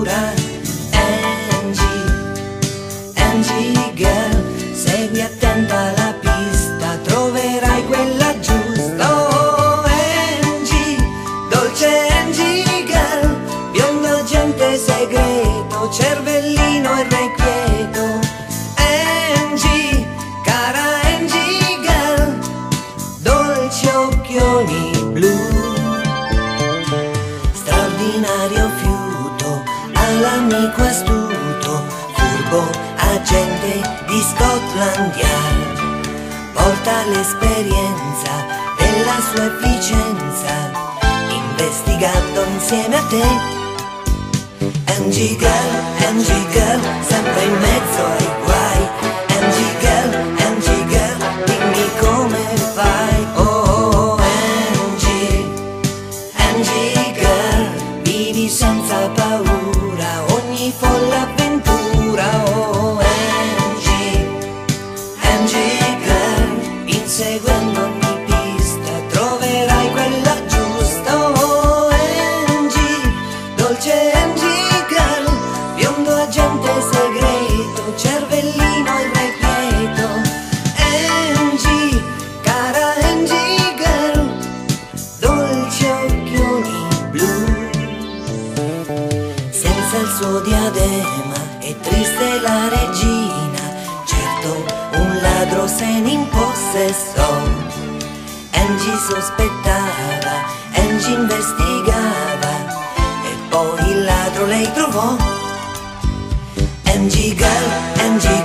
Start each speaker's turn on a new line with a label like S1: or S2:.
S1: paura. Angie, Angie girl, segui attenta la pista, troverai quella giusta. Oh Angie, dolce Angie girl, biondo agente segreto, cervellino irrequieto. Angie, cara Angie girl, dolci occhioni blu. Straordinario fiuto, all'amico astuto, furbo agente di Scotland Yard, porta l'esperienza della sua efficienza, investigando insieme a te. Angie girl, sempre in mezzo ai guai. Angie girl, dimmi come fai. Oh Angie, Angie girl, vivi senza paura ogni folle avventura. Oh Angie, Angie girl, inseguendo ogni pista troverai quella giusta. Oh Angie, dolce Angie girl, biondo agente segreto, cervellino irrequieto. Angie, cara Angie girl, dolci occhioni blu. Senza il suo diadema è triste la regina, certo un ladro se ne impossessò. Angie sospettava, Angie investigava e poi il ladro lei trovò. Angie girl,